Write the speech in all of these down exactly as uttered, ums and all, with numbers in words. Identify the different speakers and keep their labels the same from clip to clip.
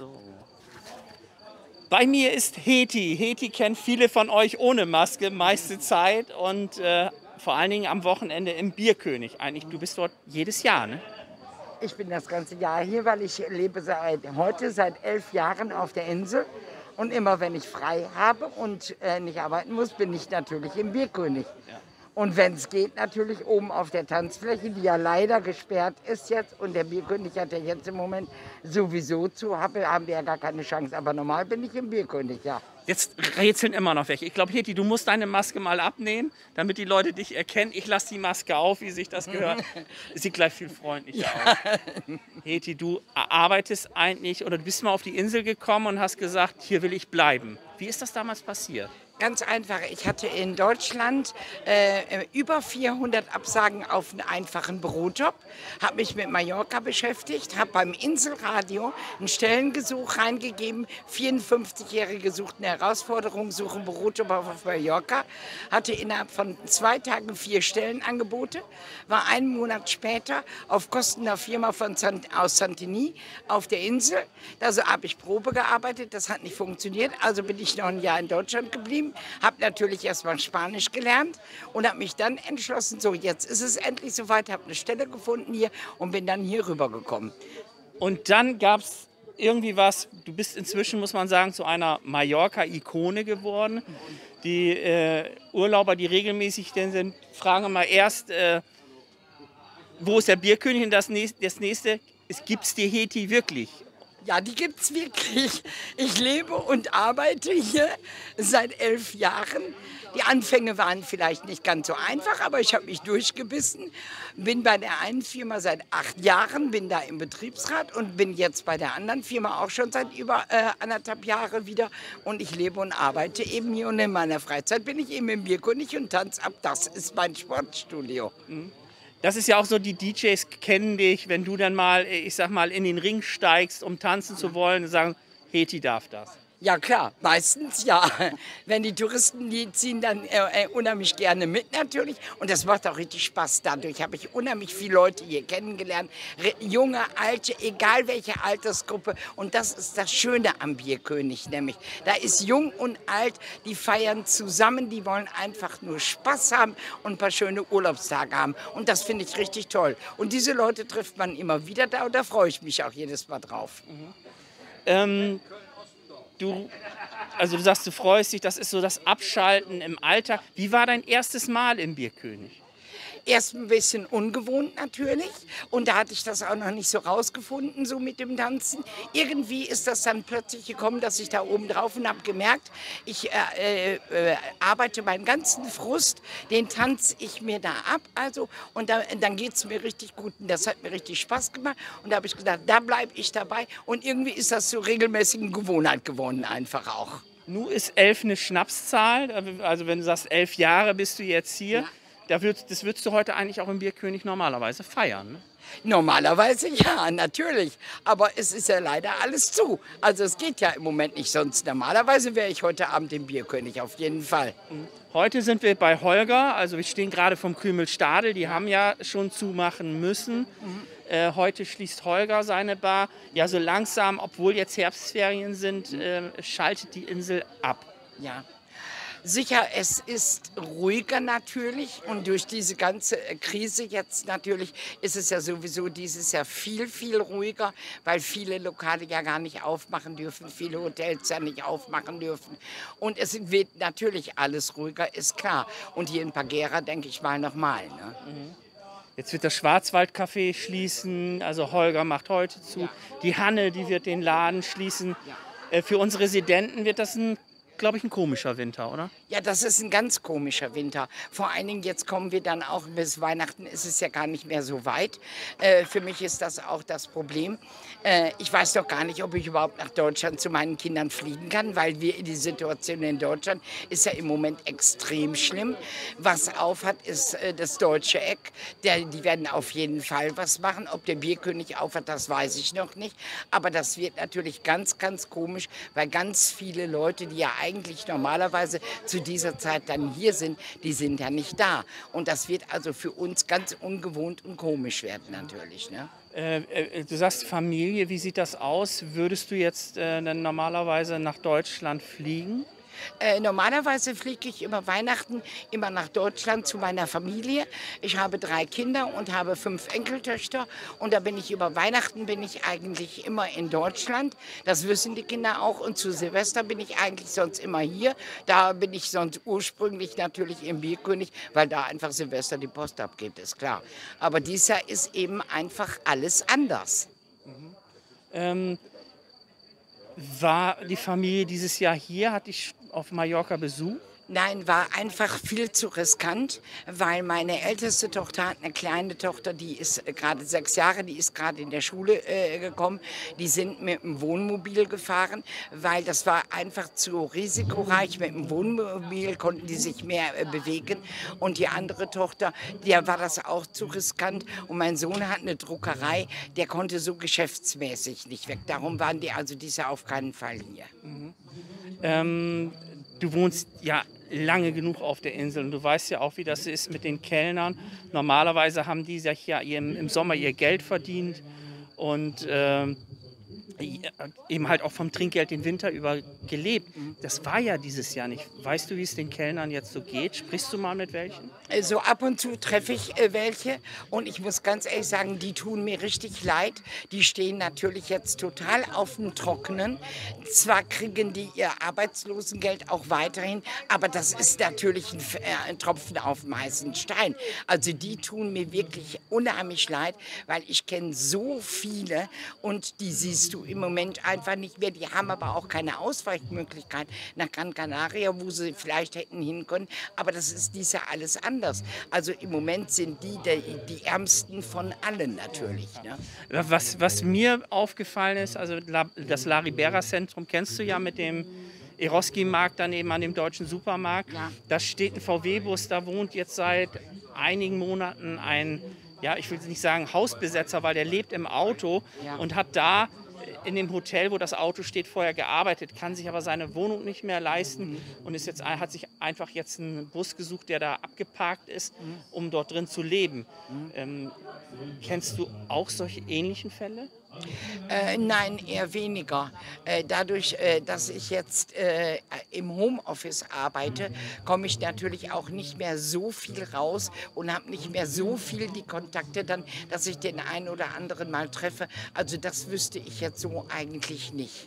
Speaker 1: So. Bei mir ist Heti. Heti kennt viele von euch ohne Maske, meiste Zeit und äh, vor allen Dingen am Wochenende im Bierkönig. Eigentlich, du bist dort jedes Jahr, ne?
Speaker 2: Ich bin das ganze Jahr hier, weil ich lebe seit heute seit elf Jahren auf der Insel. Und immer wenn ich frei habe und äh, nicht arbeiten muss, bin ich natürlich im Bierkönig.
Speaker 1: Ja.
Speaker 2: Und wenn es geht, natürlich oben auf der Tanzfläche, die ja leider gesperrt ist jetzt. Und der Bierkönig hat ja jetzt im Moment sowieso zu, habe, haben wir ja gar keine Chance. Aber normal bin ich im Bierkönig, ja.
Speaker 1: Jetzt rätseln immer noch welche. Ich glaube, Heti, du musst deine Maske mal abnehmen, damit die Leute dich erkennen. Ich lasse die Maske auf, wie sich das gehört. Sieht gleich viel freundlicher aus. Heti, du arbeitest eigentlich oder du bist mal auf die Insel gekommen und hast gesagt, hier will ich bleiben. Wie ist das damals passiert?
Speaker 2: Ganz einfach. Ich hatte in Deutschland äh, über vierhundert Absagen auf einen einfachen Bürojob, habe mich mit Mallorca beschäftigt, habe beim Inselradio ein Stellengesuch reingegeben. vierundfünfzigjährige suchten eine Herausforderung, suchen Bürojob auf Mallorca, hatte innerhalb von zwei Tagen vier Stellenangebote, war einen Monat später auf Kosten der Firma von San, aus Santini auf der Insel. Da so habe ich Probe gearbeitet, das hat nicht funktioniert, also bin ich noch ein Jahr in Deutschland geblieben. Habe natürlich erstmal Spanisch gelernt und habe mich dann entschlossen, so jetzt ist es endlich soweit, habe eine Stelle gefunden hier und bin dann hier rübergekommen.
Speaker 1: Und dann gab es irgendwie was, du bist inzwischen, muss man sagen, zu einer Mallorca-Ikone geworden. Die äh, Urlauber, die regelmäßig denn sind, fragen immer erst, äh, wo ist der Bierkönig und das nächste, das nächste gibt es die Heti wirklich?
Speaker 2: Ja, die gibt's wirklich. Ich lebe und arbeite hier seit elf Jahren. Die Anfänge waren vielleicht nicht ganz so einfach, aber ich habe mich durchgebissen. Bin bei der einen Firma seit acht Jahren, bin da im Betriebsrat und bin jetzt bei der anderen Firma auch schon seit über äh, anderthalb Jahren wieder. Und ich lebe und arbeite eben hier und in meiner Freizeit bin ich eben im Bierkönig und tanze ab. Das ist mein Sportstudio.
Speaker 1: Mhm. Das ist ja auch so, die D Js kennen dich, wenn du dann mal, ich sag mal, in den Ring steigst, um tanzen zu wollen, und sagen, Heti darf das.
Speaker 2: Ja klar, meistens ja. Wenn die Touristen, die ziehen dann äh, unheimlich gerne mit natürlich. Und das macht auch richtig Spaß. Dadurch habe ich unheimlich viele Leute hier kennengelernt. Re junge, alte, egal welche Altersgruppe. Und das ist das Schöne am Bierkönig nämlich. Da ist jung und alt, die feiern zusammen, die wollen einfach nur Spaß haben und ein paar schöne Urlaubstage haben. Und das finde ich richtig toll. Und diese Leute trifft man immer wieder da und da freue ich mich auch jedes Mal drauf.
Speaker 1: Mhm. Ähm Du, also du sagst, du freust dich, das ist so das Abschalten im Alltag. Wie war dein erstes Mal im Bierkönig?
Speaker 2: Erst ein bisschen ungewohnt natürlich und da hatte ich das auch noch nicht so rausgefunden, so mit dem Tanzen. Irgendwie ist das dann plötzlich gekommen, dass ich da oben drauf und habe gemerkt, ich äh, äh, arbeite meinen ganzen Frust, den tanze ich mir da ab also und da, dann geht es mir richtig gut und das hat mir richtig Spaß gemacht und da habe ich gedacht, da bleibe ich dabei und irgendwie ist das so regelmäßige Gewohnheit geworden einfach auch.
Speaker 1: Nun ist elf eine Schnapszahl, also wenn du sagst, elf Jahre bist du jetzt hier. Ja. Da würd, das würdest du heute eigentlich auch im Bierkönig normalerweise feiern, ne?
Speaker 2: Normalerweise ja, natürlich. Aber es ist ja leider alles zu. Also es geht ja im Moment nicht sonst. Normalerweise wäre ich heute Abend im Bierkönig, auf jeden Fall.
Speaker 1: Heute sind wir bei Holger, also wir stehen gerade vom Krümel Stadel. Die haben ja schon zumachen müssen. Mhm. Äh, heute schließt Holger seine Bar. Ja, so langsam, obwohl jetzt Herbstferien sind, äh, schaltet die Insel ab.
Speaker 2: Ja. Sicher, es ist ruhiger natürlich und durch diese ganze Krise jetzt natürlich ist es ja sowieso dieses Jahr viel, viel ruhiger, weil viele Lokale ja gar nicht aufmachen dürfen, viele Hotels ja nicht aufmachen dürfen. Und es wird natürlich alles ruhiger, ist klar. Und hier in Pagera denke ich mal nochmal. Ne?
Speaker 1: Mhm. Jetzt wird das Schwarzwaldcafé schließen, also Holger macht heute zu. Ja. Die Hanne, die wird den Laden schließen. Ja. Für uns Residenten wird das ein glaube ich, ein komischer Winter, oder?
Speaker 2: Ja, das ist ein ganz komischer Winter. Vor allen Dingen, jetzt kommen wir dann auch, bis Weihnachten ist es ja gar nicht mehr so weit. Äh, für mich ist das auch das Problem. Äh, ich weiß doch gar nicht, ob ich überhaupt nach Deutschland zu meinen Kindern fliegen kann, weil wir, die Situation in Deutschland ist ja im Moment extrem schlimm. Was auf hat, ist äh, das deutsche Eck. Der, die werden auf jeden Fall was machen. Ob der Bierkönig auf hat, das weiß ich noch nicht. Aber das wird natürlich ganz, ganz komisch, weil ganz viele Leute, die ja eigentlich eigentlich normalerweise zu dieser Zeit dann hier sind, die sind ja nicht da. Und das wird also für uns ganz ungewohnt und komisch werden natürlich. Ne?
Speaker 1: Äh, äh, du sagst Familie, wie sieht das aus? Würdest du jetzt äh, dann normalerweise nach Deutschland fliegen?
Speaker 2: Äh, normalerweise fliege ich über Weihnachten immer nach Deutschland zu meiner Familie. Ich habe drei Kinder und habe fünf Enkeltöchter und da bin ich über Weihnachten bin ich eigentlich immer in Deutschland. Das wissen die Kinder auch und zu Silvester bin ich eigentlich sonst immer hier. Da bin ich sonst ursprünglich natürlich im Bierkönig, weil da einfach Silvester die Post abgeht, ist klar. Aber dieses Jahr ist eben einfach alles anders.
Speaker 1: Ähm, war die Familie dieses Jahr hier? Hat dich auf Mallorca besucht?
Speaker 2: Nein, war einfach viel zu riskant, weil meine älteste Tochter hat eine kleine Tochter, die ist äh, gerade sechs Jahre, die ist gerade in der Schule äh, gekommen. Die sind mit dem Wohnmobil gefahren, weil das war einfach zu risikoreich. Mit dem Wohnmobil konnten die sich mehr äh, bewegen. Und die andere Tochter, der war das auch zu riskant. Und mein Sohn hat eine Druckerei, der konnte so geschäftsmäßig nicht weg. Darum waren die also dieses Jahr auf keinen Fall hier.
Speaker 1: Mhm. Ähm, du wohnst ja lange genug auf der Insel und du weißt ja auch, wie das ist mit den Kellnern. Normalerweise haben die ja hier im Sommer ihr Geld verdient und ähm, eben halt auch vom Trinkgeld den Winter über gelebt. Das war ja dieses Jahr nicht. Weißt du, wie es den Kellnern jetzt so geht? Sprichst du mal mit welchen?
Speaker 2: So ab und zu treffe ich äh, welche und ich muss ganz ehrlich sagen, die tun mir richtig leid. Die stehen natürlich jetzt total auf dem Trockenen. Zwar kriegen die ihr Arbeitslosengeld auch weiterhin, aber das ist natürlich ein, äh, ein Tropfen auf dem heißen Stein. Also die tun mir wirklich unheimlich leid, weil ich kenne so viele und die siehst du im Moment einfach nicht mehr. Die haben aber auch keine Ausweichmöglichkeit nach Gran Canaria, wo sie vielleicht hätten hin können. Aber das ist dies Jahr alles anders. Also im Moment sind die die, die Ärmsten von allen natürlich. Ne?
Speaker 1: Was, was mir aufgefallen ist, also das La Ribera-Zentrum kennst du ja mit dem Eroski-Markt daneben an dem deutschen Supermarkt.
Speaker 2: Ja.
Speaker 1: Da steht ein V W-Bus, da wohnt jetzt seit einigen Monaten ein, ja, ich will nicht sagen Hausbesetzer, weil der lebt im Auto
Speaker 2: Ja.
Speaker 1: und hat da in dem Hotel, wo das Auto steht, vorher gearbeitet, kann sich aber seine Wohnung nicht mehr leisten und ist jetzt, hat sich einfach jetzt einen Bus gesucht, der da abgeparkt ist, um dort drin zu leben. Ähm, kennst du auch solche ähnlichen Fälle?
Speaker 2: Äh, nein, eher weniger. Äh, dadurch, äh, dass ich jetzt äh, im Homeoffice arbeite, komme ich natürlich auch nicht mehr so viel raus und habe nicht mehr so viel die Kontakte dann, dass ich den einen oder anderen mal treffe. Also das wüsste ich jetzt so eigentlich nicht.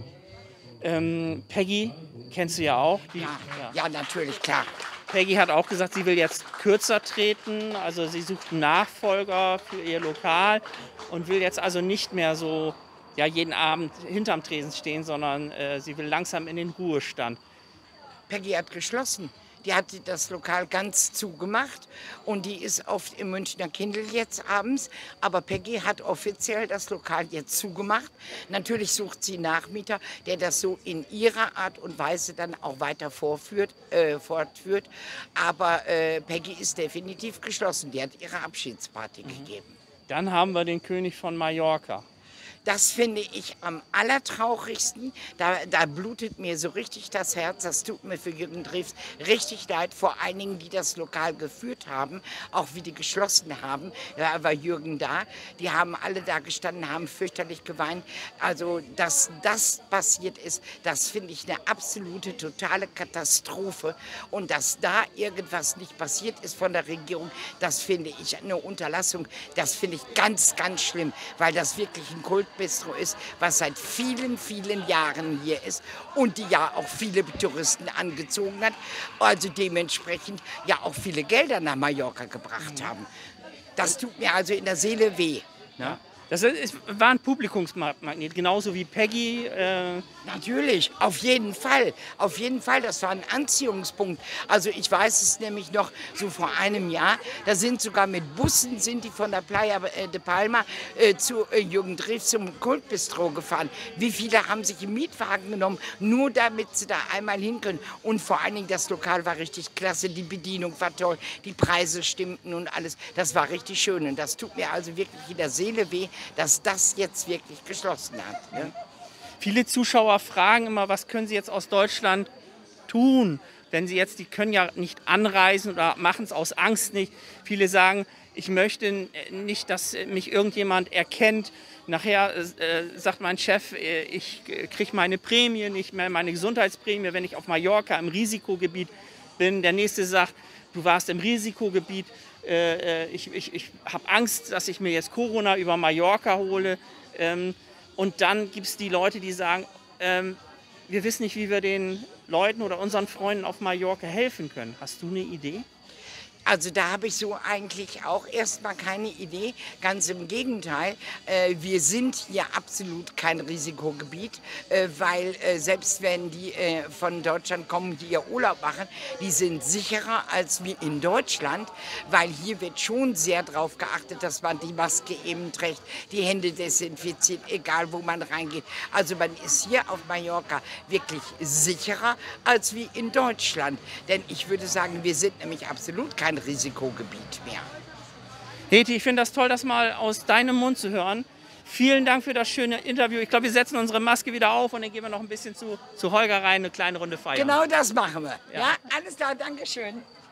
Speaker 1: Ähm, Peggy kennst du ja auch. Die,
Speaker 2: Ja, ja, natürlich, klar.
Speaker 1: Peggy hat auch gesagt, sie will jetzt kürzer treten, also sie sucht einen Nachfolger für ihr Lokal und will jetzt also nicht mehr so ja, jeden Abend hinterm Tresen stehen, sondern äh, sie will langsam in den Ruhestand.
Speaker 2: Peggy hat geschlossen. Die hat das Lokal ganz zugemacht und die ist oft im Münchner Kindl jetzt abends. Aber Peggy hat offiziell das Lokal jetzt zugemacht. Natürlich sucht sie Nachmieter, der das so in ihrer Art und Weise dann auch weiter vorführt, äh, fortführt. Aber äh, Peggy ist definitiv geschlossen. Die hat ihre Abschiedsparty mhm. gegeben.
Speaker 1: Dann haben wir den König von Mallorca.
Speaker 2: Das finde ich am allertraurigsten. Da, da blutet mir so richtig das Herz. Das tut mir für Jürgen Drews richtig leid. Vor allen Dingen, die das Lokal geführt haben, auch wie die geschlossen haben. Da war Jürgen da. Die haben alle da gestanden, haben fürchterlich geweint. Also, dass das passiert ist, das finde ich eine absolute, totale Katastrophe. Und dass da irgendwas nicht passiert ist von der Regierung, das finde ich eine Unterlassung. Das finde ich ganz, ganz schlimm, weil das wirklich ein Kult Bistro ist, was seit vielen, vielen Jahren hier ist und die ja auch viele Touristen angezogen hat, also dementsprechend ja auch viele Gelder nach Mallorca gebracht haben. Das tut mir also in der Seele weh. Ne?
Speaker 1: Das ist, war ein Publikumsmagnet, genauso wie Peggy. Äh
Speaker 2: Natürlich, auf jeden Fall. Auf jeden Fall, das war ein Anziehungspunkt. Also ich weiß es nämlich noch so vor einem Jahr, da sind sogar mit Bussen, sind die von der Playa de Palma äh, zu äh, Jürgen Drews zum Kultbistro gefahren. Wie viele haben sich im Mietwagen genommen, nur damit sie da einmal hin können. Und vor allen Dingen, das Lokal war richtig klasse, die Bedienung war toll, die Preise stimmten und alles. Das war richtig schön und das tut mir also wirklich in der Seele weh, dass das jetzt wirklich geschlossen hat. Ne?
Speaker 1: Viele Zuschauer fragen immer, was können sie jetzt aus Deutschland tun, wenn sie jetzt, die können ja nicht anreisen oder machen es aus Angst nicht. Viele sagen, Ich möchte nicht, dass mich irgendjemand erkennt. Nachher äh, sagt mein Chef, äh, ich kriege meine Prämie nicht mehr, meine Gesundheitsprämie, wenn ich auf Mallorca im Risikogebiet bin. Der nächste sagt, du warst im Risikogebiet. Äh, ich ich, ich habe Angst, dass ich mir jetzt Corona über Mallorca hole. Ähm, und dann gibt es die Leute, die sagen, ähm, wir wissen nicht, wie wir den Leuten oder unseren Freunden auf Mallorca helfen können. Hast du eine Idee?
Speaker 2: Also da habe ich so eigentlich auch erstmal keine Idee. Ganz im Gegenteil, äh, wir sind hier absolut kein Risikogebiet, äh, weil äh, selbst wenn die äh, von Deutschland kommen, die hier Urlaub machen, die sind sicherer als wir in Deutschland, weil hier wird schon sehr darauf geachtet, dass man die Maske eben trägt, die Hände desinfiziert, egal wo man reingeht. Also man ist hier auf Mallorca wirklich sicherer als wie in Deutschland. Denn ich würde sagen, wir sind nämlich absolut kein Risikogebiet mehr.
Speaker 1: Heti, ich finde das toll, das mal aus deinem Mund zu hören. Vielen Dank für das schöne Interview. Ich glaube, wir setzen unsere Maske wieder auf und dann gehen wir noch ein bisschen zu, zu Holger rein, eine kleine Runde feiern.
Speaker 2: Genau das machen wir.
Speaker 1: Ja.
Speaker 2: Ja, alles klar, Dankeschön.